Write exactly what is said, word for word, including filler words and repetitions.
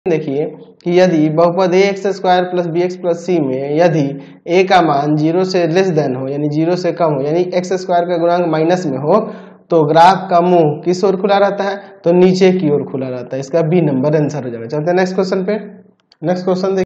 देखिए कि यदि बहुपद A X square plus B X plus C में यदि ए का मान जीरो से लेस देन हो यानी जीरो से कम हो यानी एक्स स्क्वायर का गुणांक माइनस में हो तो ग्राफ का मुंह किस ओर खुला रहता है, तो नीचे की ओर खुला रहता है। इसका बी नंबर आंसर हो जाएगा। चलते हैं नेक्स्ट क्वेश्चन पे। Next question